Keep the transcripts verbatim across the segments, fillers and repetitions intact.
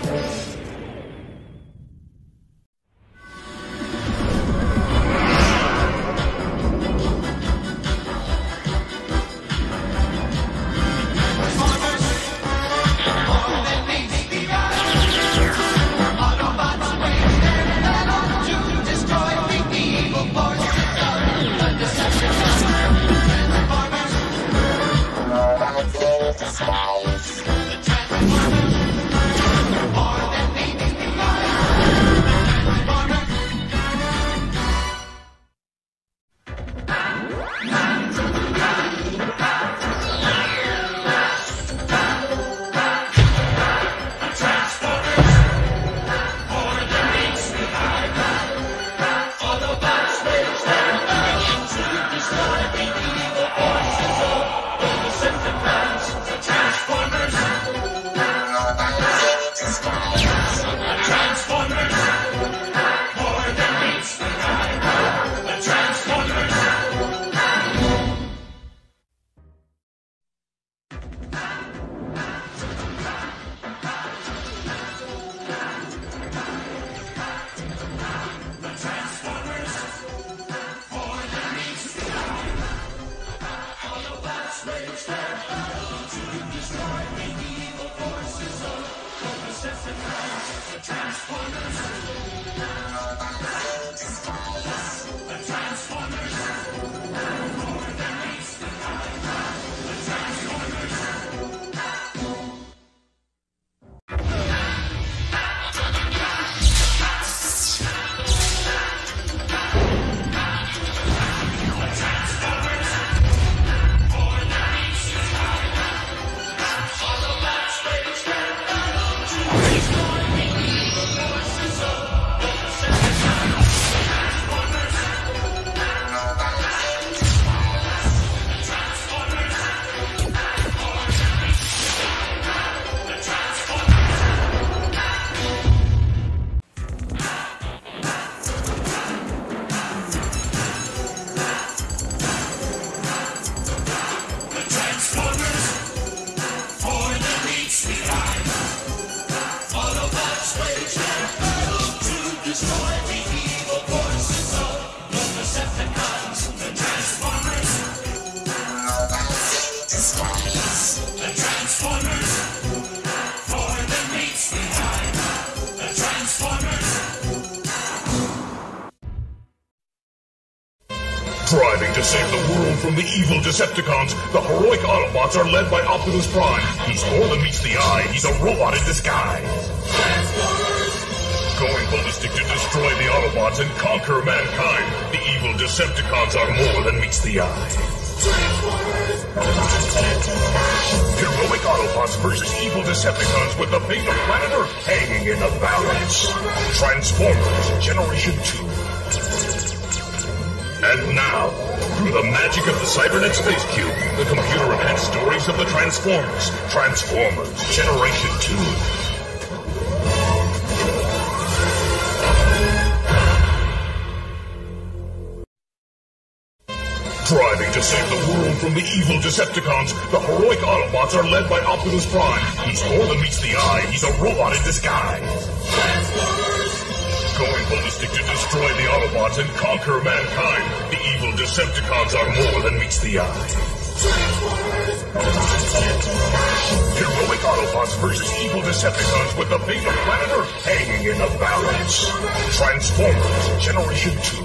Striving to save the world from the evil Decepticons, the heroic Autobots are led by Optimus Prime. He's more than meets the eye, he's a robot in disguise. Going ballistic to destroy the Autobots and conquer mankind, the evil Decepticons are more than meets the eye. Heroic Autobots versus evil Decepticons with the fate of planet Earth hanging in the balance. Transformers Generation two. And now, through the magic of the Cybernet Space Cube, the computer-enhanced stories of the Transformers. Transformers Generation two. Striving to save the world from the evil Decepticons, the heroic Autobots are led by Optimus Prime. He's more than meets the eye, he's a robot in disguise. Going ballistic to destroy the Autobots and conquer mankind, the evil Decepticons are more than meets the eye. Heroic Autobots versus evil Decepticons with the fate of planet Earth hanging in the balance. Transformers Generation two.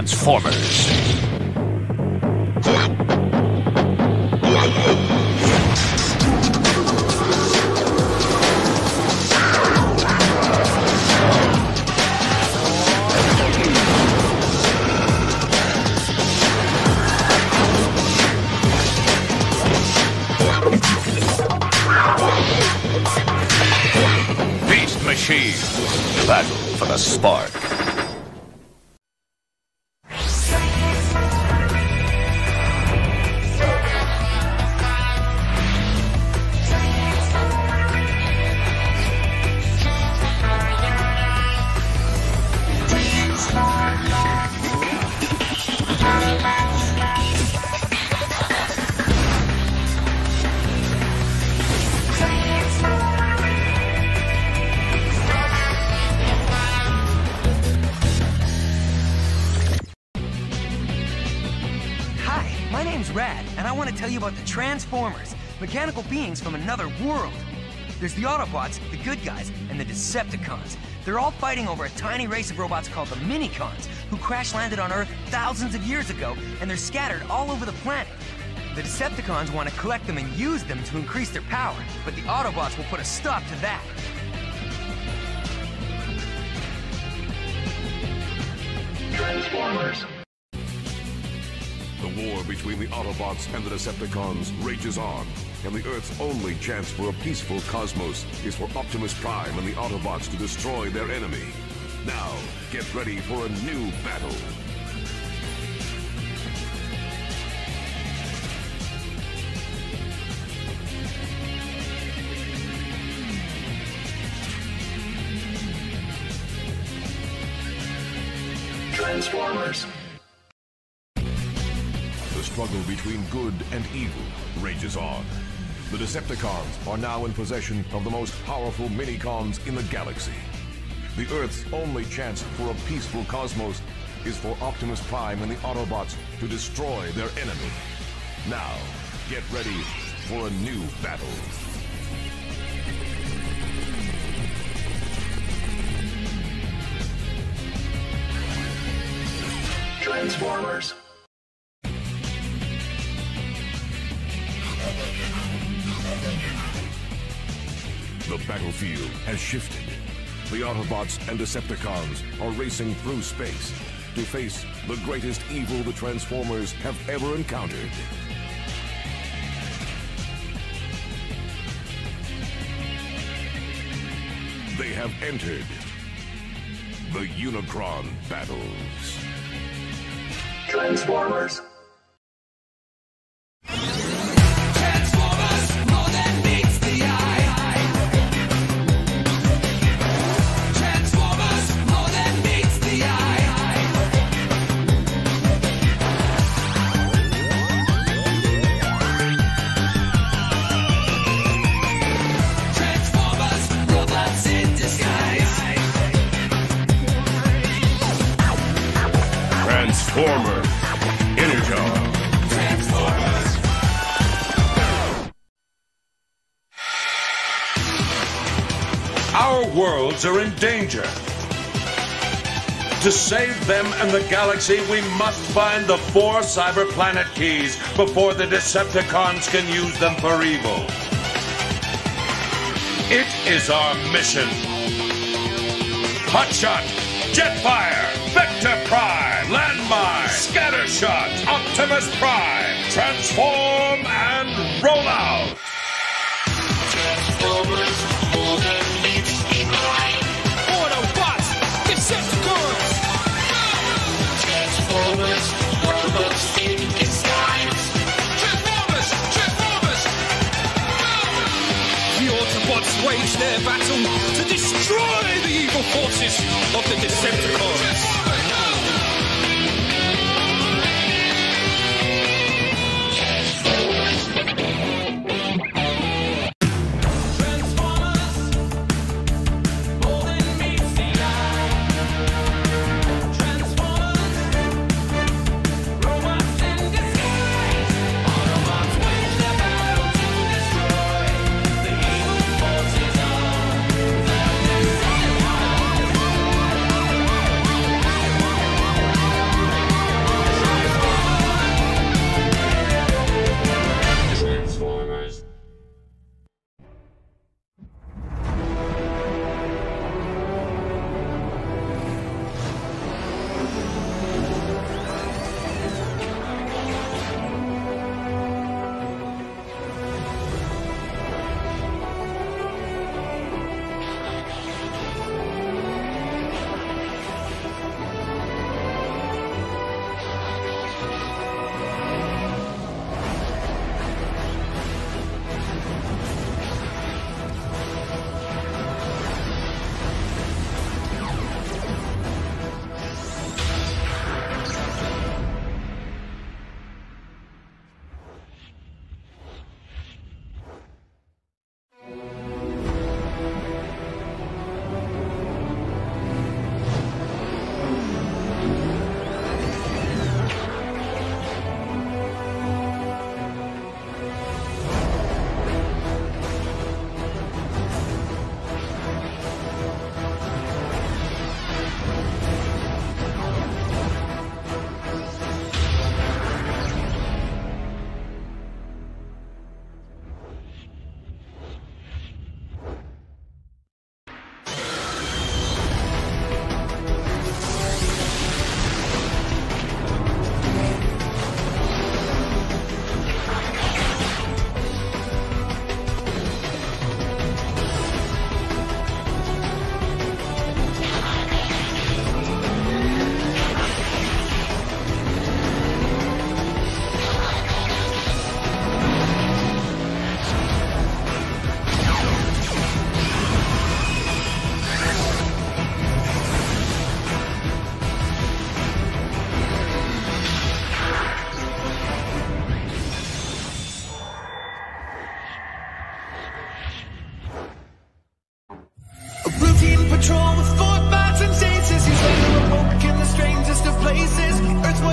Transformers. Beast Machine. Battle for the spark. My name's Rad, and I want to tell you about the Transformers, mechanical beings from another world. There's the Autobots, the good guys, and the Decepticons. They're all fighting over a tiny race of robots called the Minicons, who crash-landed on Earth thousands of years ago, and they're scattered all over the planet. The Decepticons want to collect them and use them to increase their power, but the Autobots will put a stop to that. Transformers. The war between the Autobots and the Decepticons rages on, and the Earth's only chance for a peaceful cosmos is for Optimus Prime and the Autobots to destroy their enemy. Now, get ready for a new battle. Transformers. The struggle between good and evil rages on. The Decepticons are now in possession of the most powerful Minicons in the galaxy. The Earth's only chance for a peaceful cosmos is for Optimus Prime and the Autobots to destroy their enemy. Now, get ready for a new battle. Transformers. The battlefield has shifted. The Autobots and Decepticons are racing through space to face the greatest evil the Transformers have ever encountered. They have entered the Unicron battles. Transformers. Transformers, Energon. Transformers. Our worlds are in danger. To save them and the galaxy, we must find the four cyber planet keys before the Decepticons can use them for evil. It is our mission. Hotshot, Jetfire, Vector Prime, Landmine, Scattershot, Optimus Prime, transform and roll out! Transformers, more than meets the eye. Autobots, Decepticons! Transformers, robots in disguise. Transformers, Transformers! The Autobots wage their battle to destroy the evil forces of the Decepticons.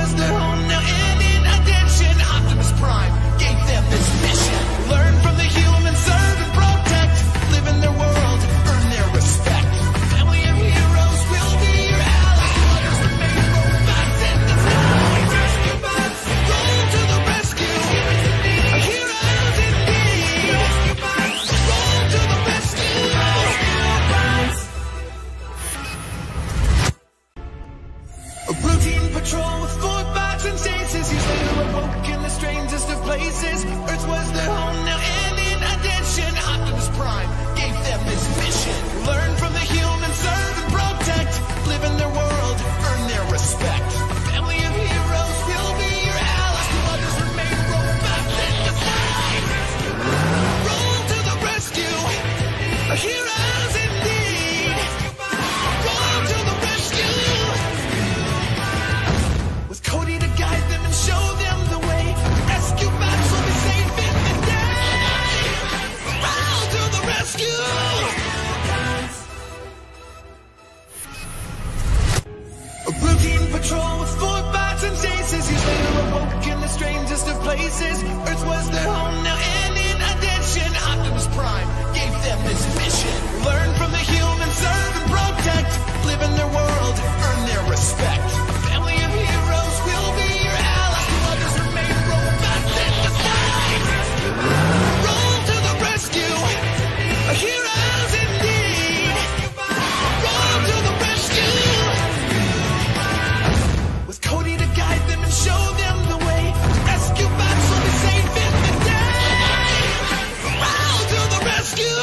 was their home, now and in attention, Optimus Prime gave them this mission. Learn from the humans, serve and protect, live in their world, earn their respect. A family of heroes will be your allies. Others remain robots in the sky. Rescue bots, roll to the rescue. Heroes indeed. Rescue bots, roll to the rescue. A routine patrol with four bots and stasis. He's later awoke in the strangest of places. Earth was their home, now and in attention, Optimus Prime gave them this mission. Learn from the humans, serve and protect, live in their world, earn their respect. A family of heroes will be your allies. Others remain robots in disguise. Roll to the rescue. Heroes indeed. Roll to the rescue. With Cody to guide them and show them the way, rescue bots will be safe in the day. Roll to the rescue. A routine patrol with four bots and stasis. He's later awoke in the strangest of places. Earth was their home, now and in attention, Optimus Prime gave them this mission. Learn from the humans, serve and protect, live in their world, earn their respect. A family of heroes will be your allies. Others remain robots in disguise. Roll to the rescue. Heroes indeed. Roll to the rescue. With Cody to guide them and show them the way, rescue bots will be safe in the day. Roll to the rescue.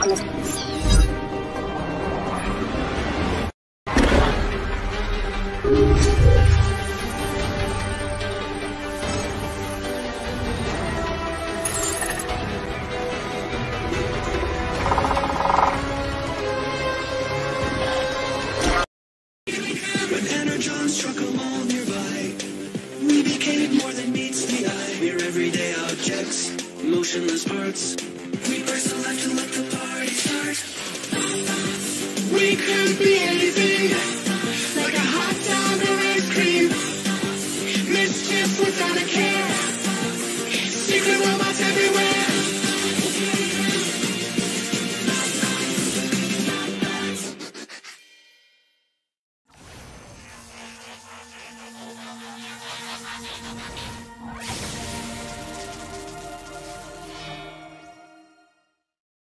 When Energon struck a mall nearby, we became more than meets the eye. We're everyday objects, motionless parts. We press the left to let the party start. We could be anything.